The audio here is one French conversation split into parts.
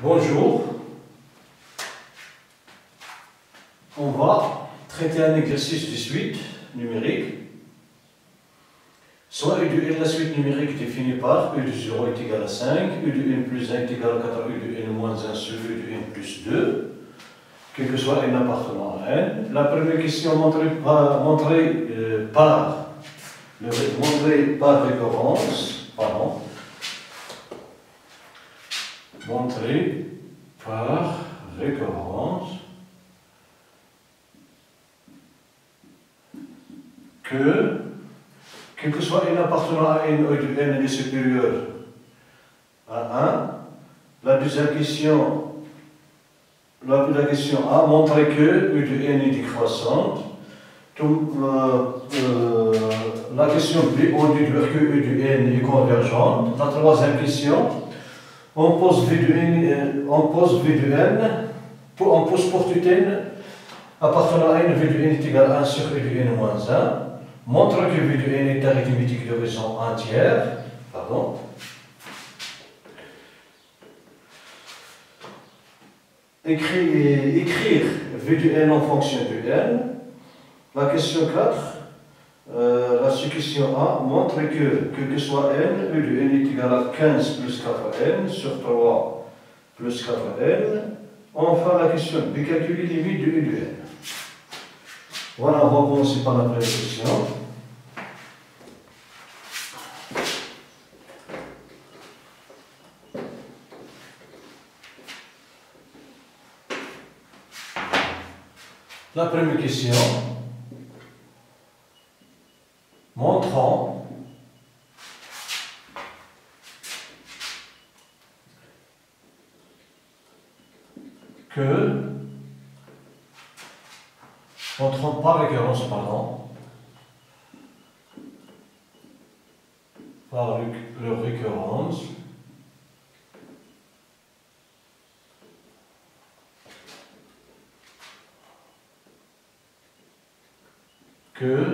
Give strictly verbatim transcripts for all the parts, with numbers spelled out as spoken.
Bonjour, on va traiter un exercice de suite numérique. Soit U de n, la suite numérique définie par U de zéro est égal à cinq, U de n plus un est égal à quatre, U de n moins un sur U de n plus deux, quel que soit n appartenant à n. La première question montrée par, montrée, euh, par, le, montrée par récurrence, pardon, montrée par récurrence que, quel que soit n appartenant à n, U de n est supérieur à un. La deuxième question, la, la question A, montrer que U de n est décroissante. Donc, euh, euh, la question B, on déduit que U de n est convergente. La troisième question, on pose V de n, on pose V de n, pour, on pose pour tout n appartenant à n, V de n est égal à un sur U de n moins un. Montre que V de n est arithmétique de raison entière. Pardon. Écrire, écrire V de n en fonction de n. La question quatre, euh, la question A, montre que, quel que soit n, U de n est égal à quinze plus quatre n sur trois plus quatre n. Enfin, la question B, calculer les limites de U de n. Voilà, on va commencer par la première question. La première question, montrant que, montrant par récurrence, pardon, par leur récurrence, que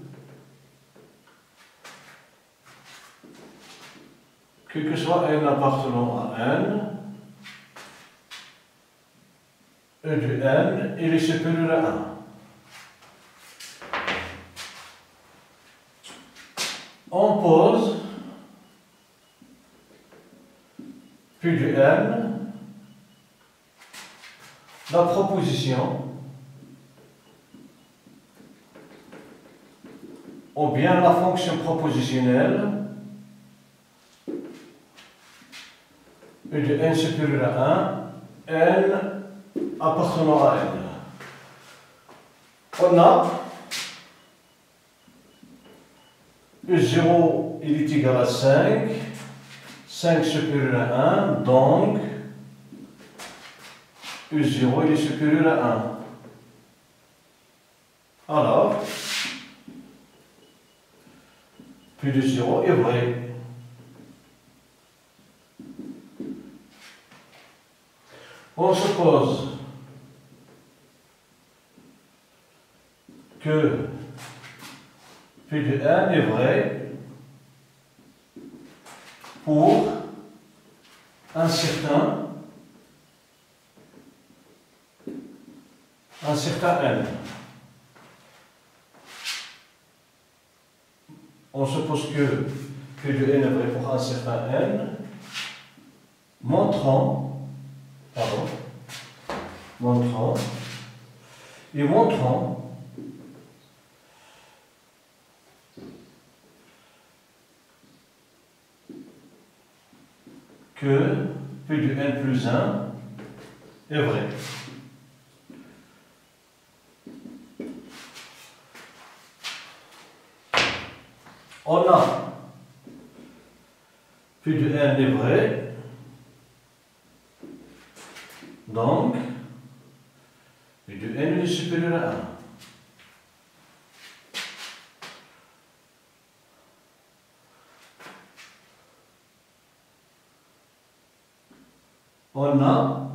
quel que soit n appartenant à n, E de n, il est supérieur à un. On pose P de n, la proposition, ou bien la fonction propositionnelle U de n supérieur à un, n appartenant à n. On a U zéro il est égal à cinq, cinq supérieur à un, donc U zéro il est supérieur à un. Alors, P de zéro est vrai. On suppose que P de n est vrai pour un certain, un certain n. On suppose que P de n est vrai pour un certain n, montrant, pardon, montrant, et montrant que P de n plus un est vrai. On a P de n est vrai, donc P de n est supérieur à un. On a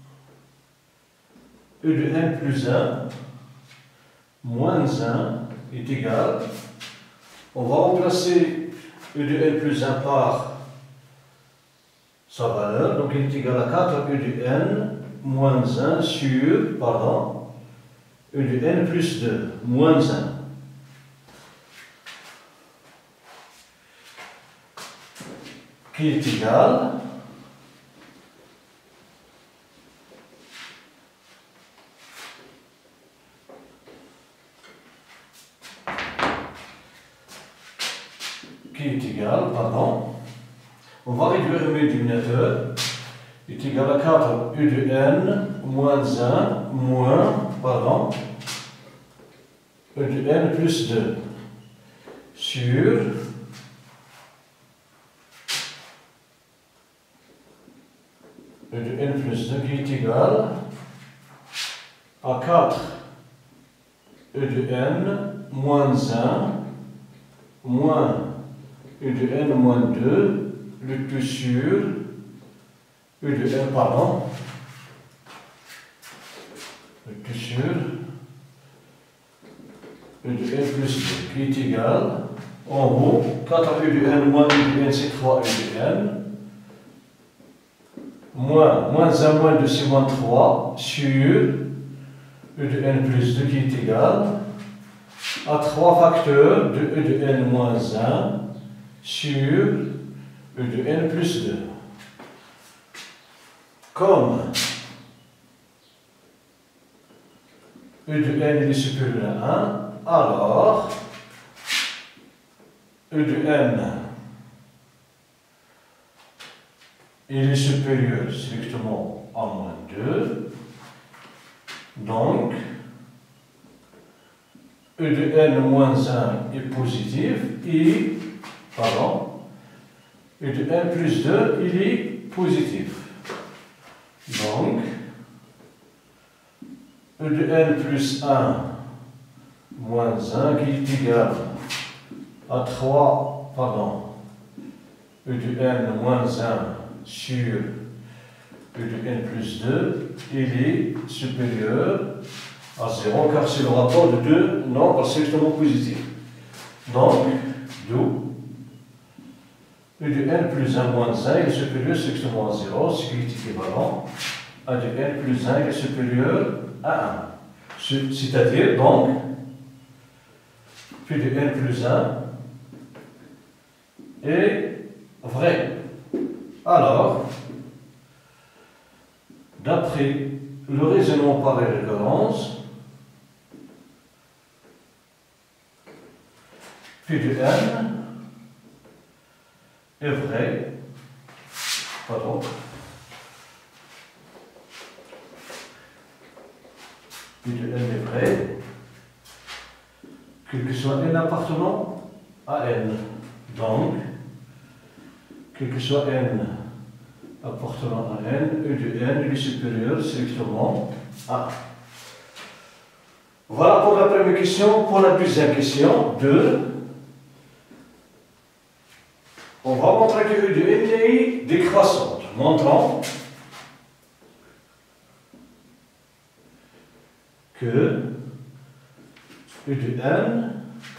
E de n plus un moins un est égal, on va remplacer E de n plus un par sa valeur, donc il est égal à quatre E de n moins un sur, pardon, E de n plus deux, moins un. Qui est égal qui est égal, pardon, on va réduire le dénominateur, est égal à quatre E de n moins un moins, pardon, E de n plus deux sur E de n plus deux qui est égal à quatre E de n moins un moins E de n moins deux, le tout sur E de n, pardon, le tout sur E de n plus deux qui est égal, en haut, quatre E de n moins E de n c'est trois E de n, moins, moins un moins deux c'est moins trois sur E de n plus deux qui est égal à trois facteurs de E de n moins un sur E de n plus deux. Comme E de n est supérieur à un, alors E de n il est supérieur strictement à moins deux, donc E de n moins un est positif et, pardon, E de n plus deux il est positif. Donc, E de n plus un moins un qui est égal à trois, pardon, E de n moins un sur E de n plus deux, il est supérieur à zéro car c'est le rapport de deux nombres strictement positifs. Donc, d'où E de n plus un moins un est supérieur strictement à zéro, ce qui est équivalent à de n plus un est supérieur à un. C'est-à-dire, donc, P de n plus un est vrai. Alors, d'après le raisonnement par récurrence, P de n est vrai, pardon, P de n est vrai, quel que soit n appartenant à n. Donc, quel que soit n appartenant à n, E de n est supérieur strictement à un. Voilà pour la première question. Pour la deuxième question, deux. On va montrer que E de n est décroissante. Montrons que E de n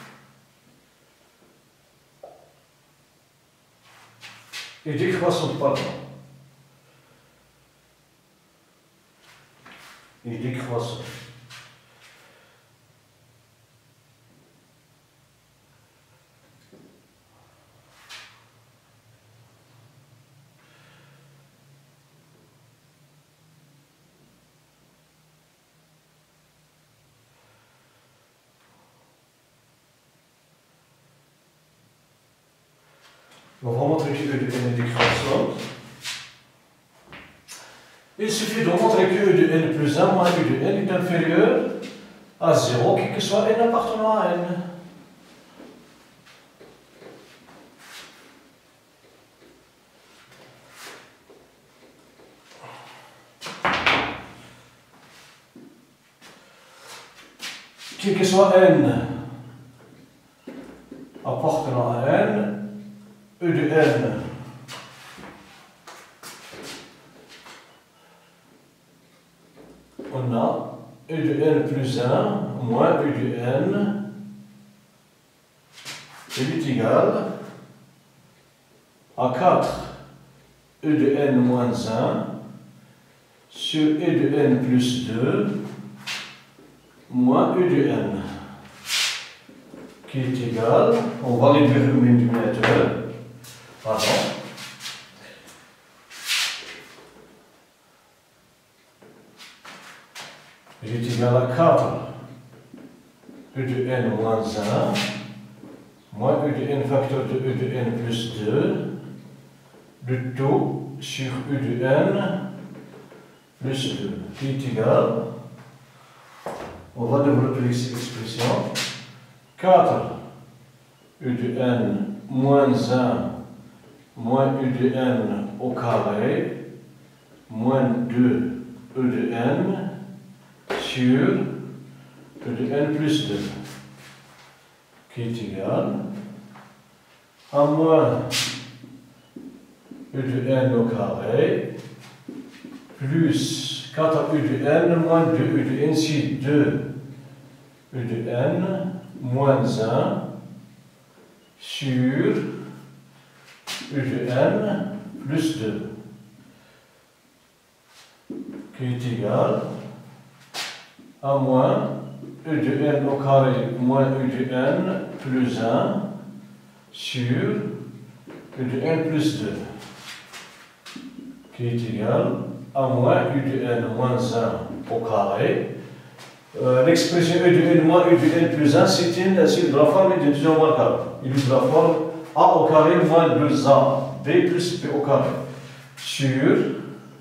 est décroissante, pardon. Est décroissante. On va montrer que E de n est décroissante. Il suffit de montrer que E de n plus un moins E de n est inférieur à zéro, quel que soit n appartenant à n. Quel que soit n appartenant à n, E de n on a E de n plus un moins E de n il est égal à quatre E de n moins un sur E de n plus deux moins E de n, qui est égal, on va réduire le dénominateur, pardon, il est égal à quatre E de n moins un moins E de n facteur de E de n plus deux, le tout sur E de n plus deux, qui est égal, on va développer cette expression, quatre E de n moins un moins E de n au carré moins deux E de n sur E de n plus deux, qui est égal à moins E de n au carré plus quatre E de n moins deux E de n, si deux E de n moins un sur E de n plus deux, qui est égal à moins E de n au carré moins E de n plus un sur E de n plus deux, qui est égal à moins E de n moins un au carré. Euh, L'expression E de n moins E de n plus un, c'est de la forme de deux moins carré. Il est de la forme A au carré moins deux A, B plus B au carré, sur E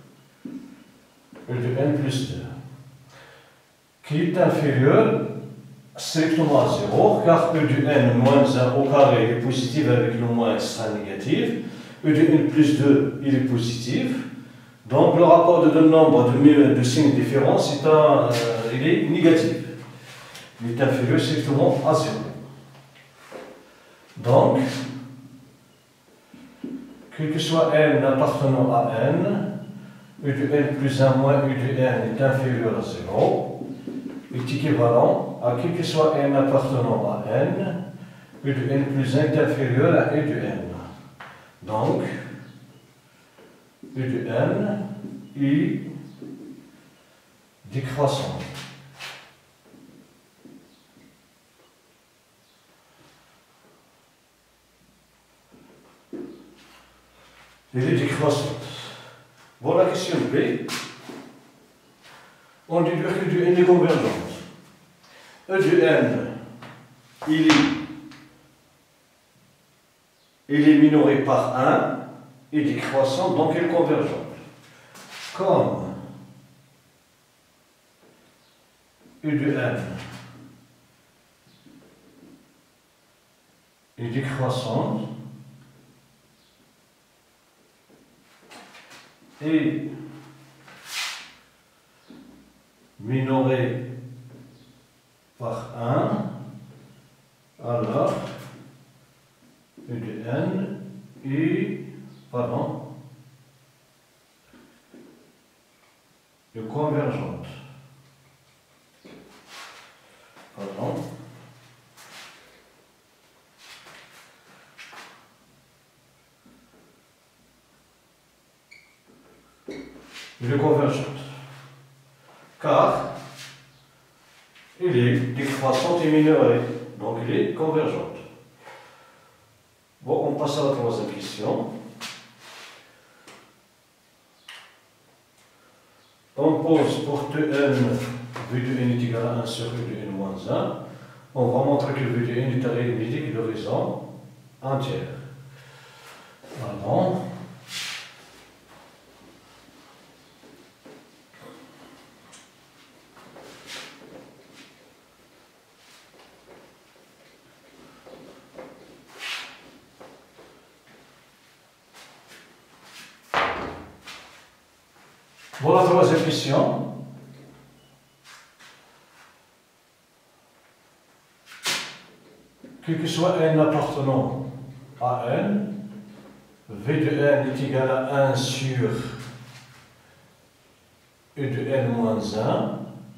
de n plus deux, qui est inférieur strictement à zéro, car E de n moins un au carré est positif avec le moins sera négatif, E de n plus deux il est positif, donc le rapport de deux nombres de, de signes différents c'est un, euh, il est négatif, il est inférieur strictement à zéro. Donc, quel que soit n appartenant à n, E de n plus un moins E de n est inférieur à zéro, est équivalent à quel que soit n appartenant à n, E de n plus un est inférieur à E de n. Donc, E de n est décroissant. Il est décroissante. Bon, la question B, on dit que E de n est convergente. E de n, il est, il est minoré par un, et décroissant, donc elle est convergente. Comme E de n est décroissante, et minoré par un, alors E de n est, pardon, est convergente. Pardon. Il est convergente, car il est décroissante et minorée, donc il est convergente. Bon, on passe à la troisième question. On pose pour T n, V de n est égal à un sur V de n moins un. On va montrer que V de n est arithmétique de raison entière. Pardon. Voilà la troisième question. Quel que soit n appartenant à n, V de n est égal à un sur E de n moins un.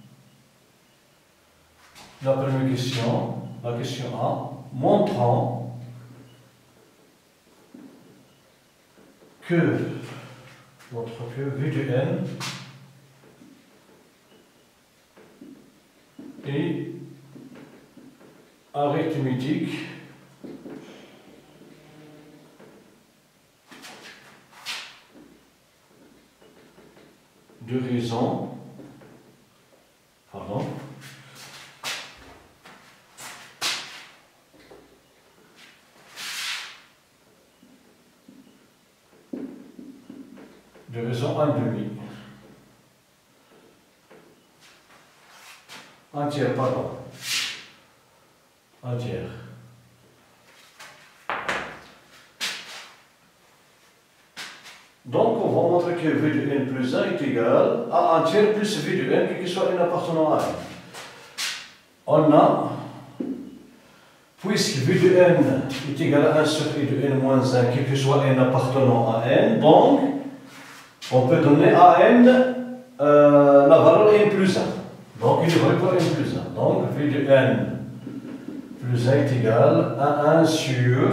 La première question, la question A, montrant que montre que V de n est arithmétique de raison, pardon, de raison un demi, entière, pardon, entière. Donc, on va montrer que V de n plus un est égal à entière plus V de n, quel que soit n appartenant à n. On a, puisque V de n est égal à un sur E de n moins un, quel que soit n appartenant à n, donc, on peut donner à n euh, la valeur n plus un. Donc, il est vrai pour n plus un. Donc, V de n plus un est égal à un sur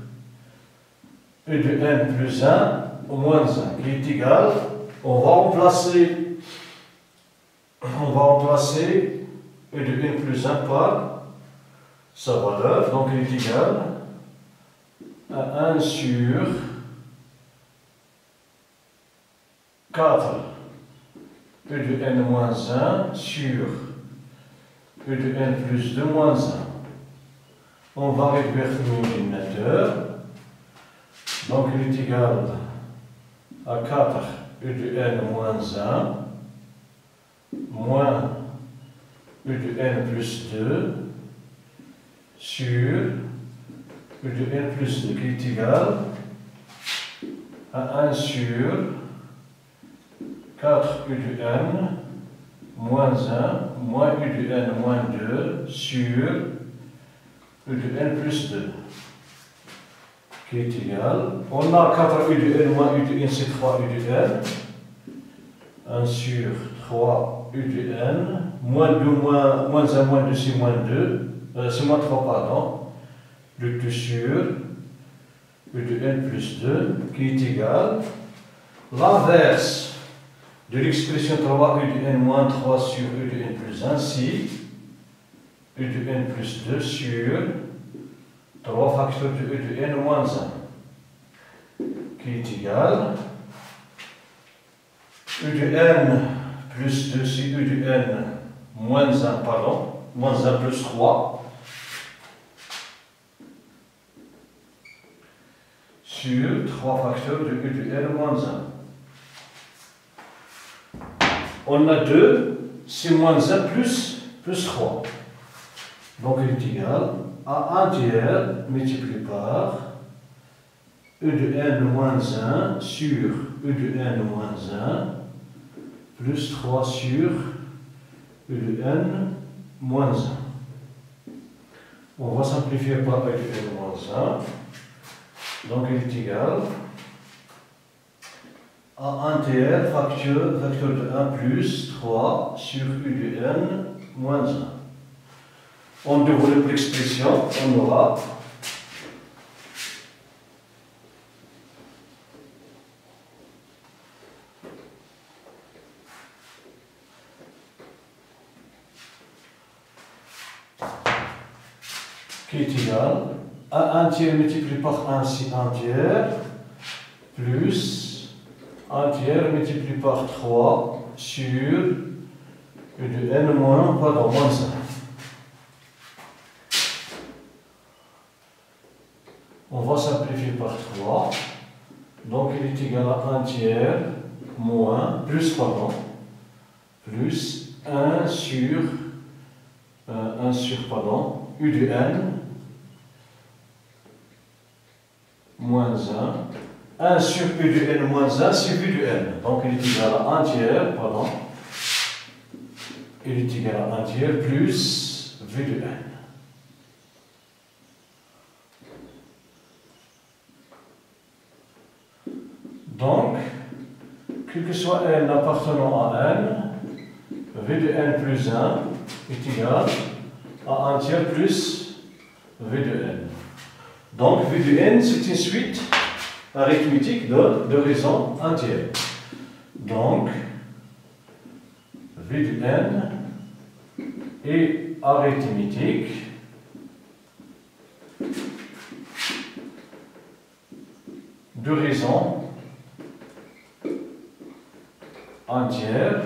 E de n plus un au moins un, qui est égal, on va remplacer, on va remplacer E de n plus un par sa valeur, donc il est égal à un sur quatre E de n moins un sur E de n plus deux moins un. On va réduire le dénominateur, donc il est égal à quatre E de n moins un moins E de n plus deux sur E de n plus deux qui est égal à un sur quatre E de n moins un moins E de n moins deux sur E de n plus deux. Qui est égal, on a quatre E de n moins E de n, c'est trois E de n, un sur trois E de n, moins deux, moins, moins un, moins deux, c'est moins deux, euh, c'est moins trois, pardon, le tout sur E de n plus deux, qui est égal, l'inverse de l'expression trois E de n moins trois sur E de n plus un, c'est E de n plus deux sur trois facteurs de E de n moins un, qui est égal E de n plus deux, c'est E de n moins un, pardon, moins un plus trois, sur trois facteurs de E de n moins un. On a deux, c'est moins un plus, plus trois. Donc il est égal à un tiers multiplié par E de n moins un sur E de n moins un plus trois sur E de n moins un. On va simplifier par E de n moins un. Donc il est égal à un tiers facteur, facteur de un plus trois sur E de n moins un. On développe l'expression, on aura qui est égal à un tiers multiplié par un, c'est un tiers, plus un tiers multiplié par trois sur E de n moins, pardon, moins un. On va simplifier par trois, donc il est égal à un tiers moins, plus, pardon, plus un sur, euh, un sur, pardon, U de n, moins un, un sur U de n moins un sur U de n, donc il est égal à un tiers, pardon, il est égal à un tiers plus V de n. Donc, quel que soit n appartenant à n, V de n plus un est égal à un tiers plus V de n. Donc, V de n, c'est une suite arithmétique de, de raisons entières. Donc, V de n est arithmétique de raison entière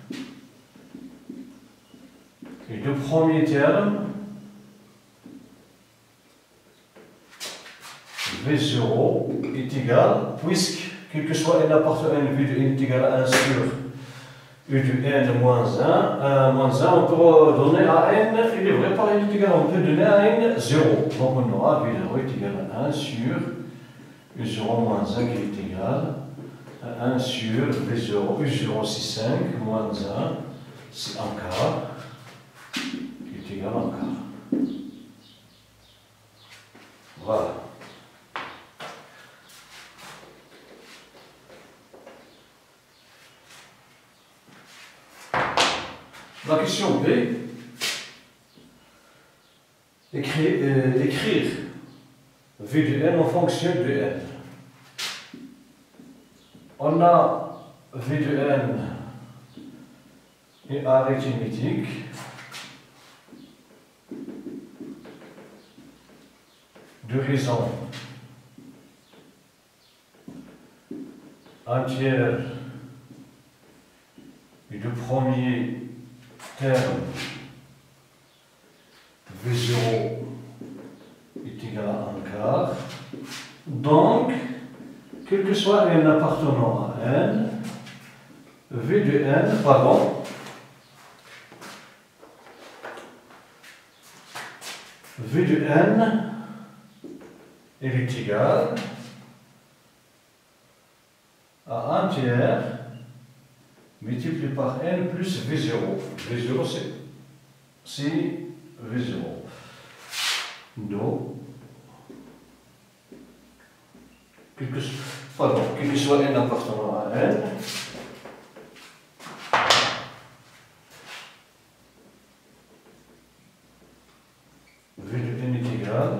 et de premier terme V zéro est égal, puisque, quel que soit n appartenant à V de n est égal à un sur U de n moins un, un moins un, on peut donner à n, il est vrai, par n est égal, on peut donner à n zéro. Donc on aura V zéro est égal à un sur U zéro moins un qui est égal à un sur V zéro, U zéro c'est cinq, moins un, c'est un quart, qui est égal à un quart. Voilà. La question B, écrire, euh, écrire V de n en fonction de n. On a V de n est arithmétique de raison entière et de premier terme V zéro est égal à un quart. Donc, quel que soit n appartenant à n, V de n, pardon, V de n, elle est égale à un tiers multiplié par n plus V zéro. V zéro c'est V zéro. Donc, quel que, pardon, quel que soit n appartenant à n, V de n est égal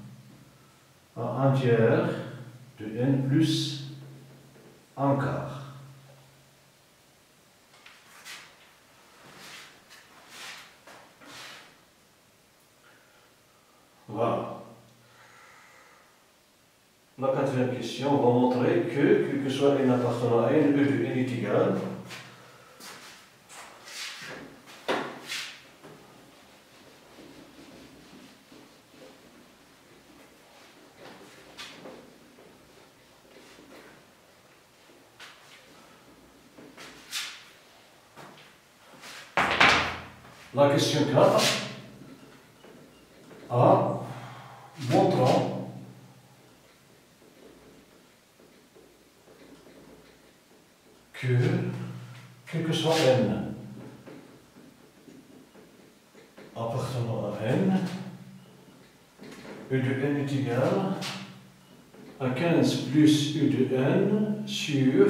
à un tiers de n plus un quart. Voilà. La quatrième question va montrer que, quel que soit n appartenant à n, E de n est égal la question quatre a montrant que, quel que soit n appartenant à n, E de n est égal à quinze plus U de n sur,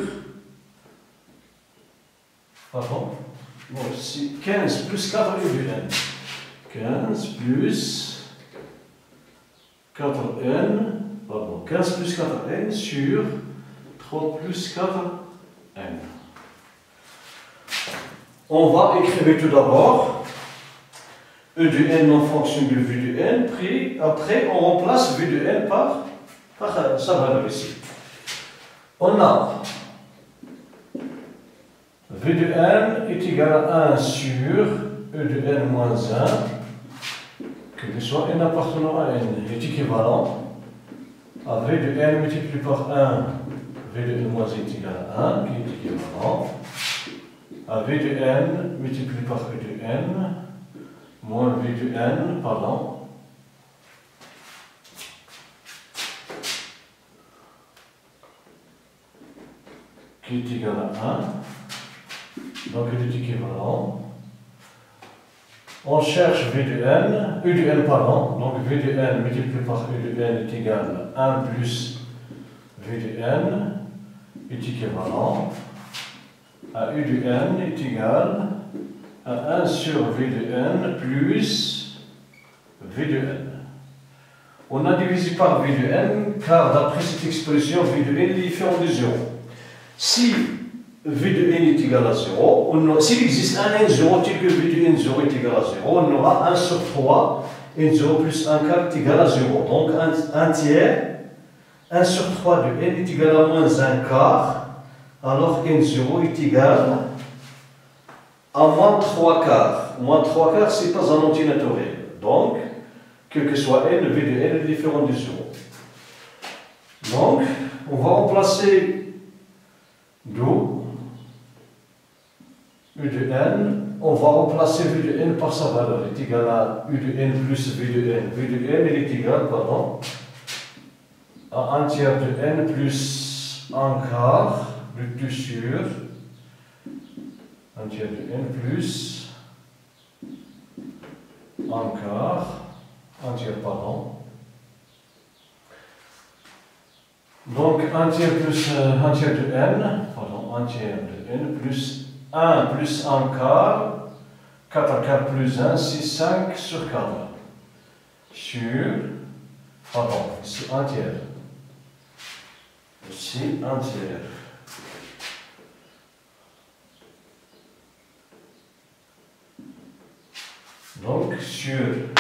pardon, bon, c'est quinze plus quatre U de n. quinze plus quatre n, pardon, quinze plus quatre n sur trois plus quatre n. On va écrire tout d'abord E de n en fonction de V de n, puis après on remplace V de n par, par sa valeur ici. On a V de n est égal à un sur E de n moins un, que soit n appartenant à n, est équivalent à V de n multiplié par un, V de n moins un est égal à un, qui est équivalent à V de n multiplié par E de n, moins V de n, pardon, qui est égal à un, donc il est équivalent. On cherche V de n, U de n, pardon, donc V de n multiplié par U de n est égal à un plus V de n est équivalent à U de n est égal à un sur V de n plus V de n. On a divisé par V de n, car d'après cette expression, V de n est différent de zéro. Si v de n est égal à zéro, s'il existe un n zéro tel que v de n zéro est égal à zéro, on aura un sur trois, n zéro plus un quart est égal à zéro. Donc un, un tiers, un sur trois de n est égal à moins un quart, alors n zéro est égal à moins trois quarts. Moins trois quarts, c'est pas un entier naturel. Donc, quel que soit n, v de n est différent de zéro. Donc, on va remplacer d'où u de n, on va remplacer v de n par sa valeur, est égal à u de n plus v de n. v de n est égal, pardon, à un tiers de n plus un quart, le tout sur un tiers de n plus un quart, un tiers, pardon. Donc un tiers plus euh, un tiers de n, pardon, un tiers de n plus un plus un quart, quatre quarts plus un, c'est cinq sur quatre. Sur, pardon, c'est un tiers. Ici, un tiers. Donc, sur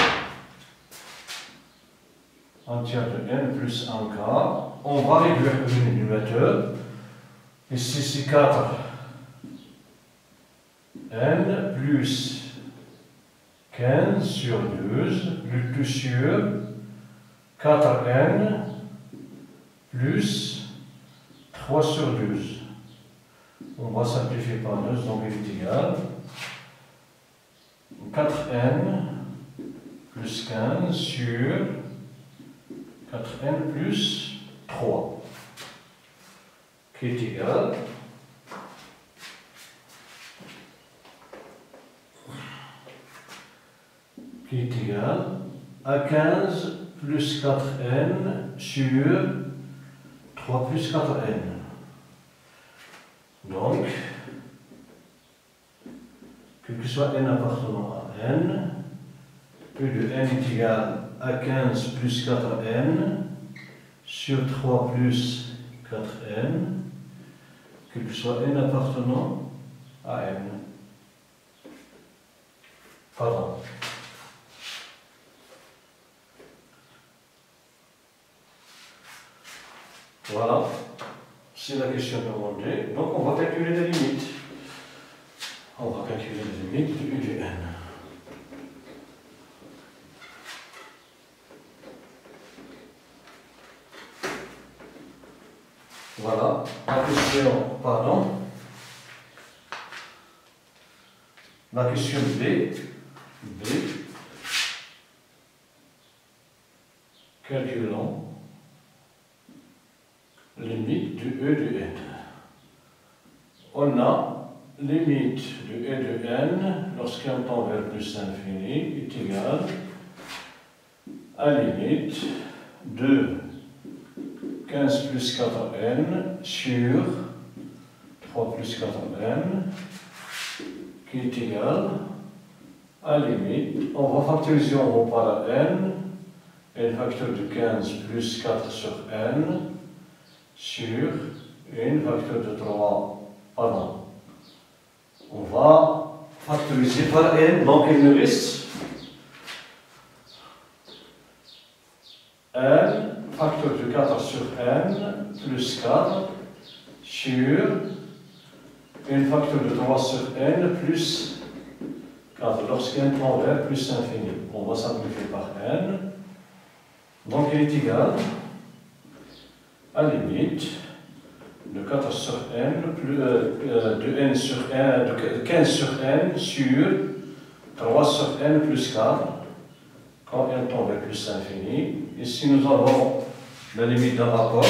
un tiers de n plus un quart, on va réduire le numérateur. Ici, c'est quatre n plus quinze sur douze, le tout sur quatre n plus trois sur douze. On va simplifier par deux, donc il est égal quatre n plus quinze sur quatre n plus trois, qui est égal qui est égal à quinze plus quatre n sur trois plus quatre n. Donc, quel que soit n appartenant à n, u de n est égal à quinze plus quatre n sur trois plus quatre n, quel que soit n appartenant à n. Pardon. Voilà, c'est la question demandée. Donc on va calculer la limite. On va calculer la limite de u de n. Voilà, la question, pardon, la question B, B, calculons limite de e de n. On a limite de e de n lorsqu'on tend vers plus l'infini est égal à limite de quinze plus quatre n sur trois plus quatre n qui est égal à limite, on va factoriser en haut par n, n facteur de quinze plus quatre sur n sur n facteur de trois, pardon, on va factoriser par n, donc il nous reste n facteur de quatre sur n plus quatre sur n facteur de trois sur n plus quatre, lorsqu'n tend vers plus l'infini. On va simplifier par n, donc il est égal à limite de quatre sur n, plus, euh, de, n sur n, de quinze sur n sur trois sur n plus quatre, quand n tend vers plus l'infini. Ici nous avons la limite d'un rapport.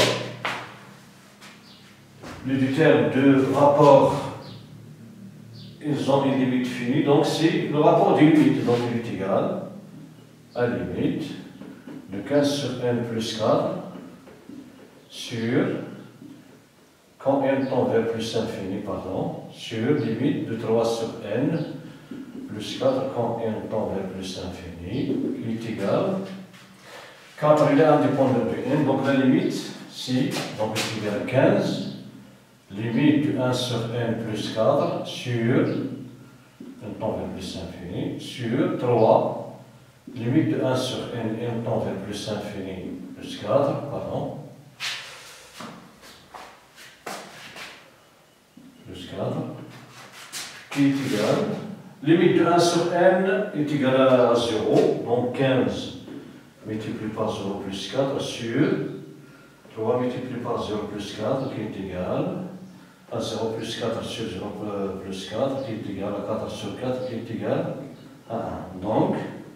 Les deux termes de rapport, ils ont une limite finie, donc c'est le rapport des limites, donc il est égal à limite de quinze sur n plus quatre sur, quand n tend vers plus infini, pardon, sur limite de trois sur n plus quatre quand n tend vers plus infini, qui est égal, quatre il est indépendant de n, donc la limite, c'est, donc c'est égal à quinze limite de un sur n plus quatre sur, n tend vers plus infini, sur trois, limite de un sur n, n tend vers plus infini, plus quatre, pardon, plus quatre, qui est égal, limite de un sur n est égal à zéro, donc quinze multiplié par zéro plus quatre sur trois multiplié par zéro plus quatre qui est égal à zéro plus quatre sur zéro plus quatre qui est égal à quatre sur quatre qui est égal à un. Donc,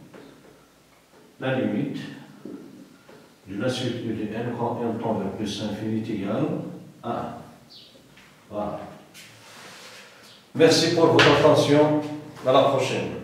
la limite de la suite de n quand n tend vers plus infini est égale à un. Voilà. Merci pour votre attention. À la prochaine.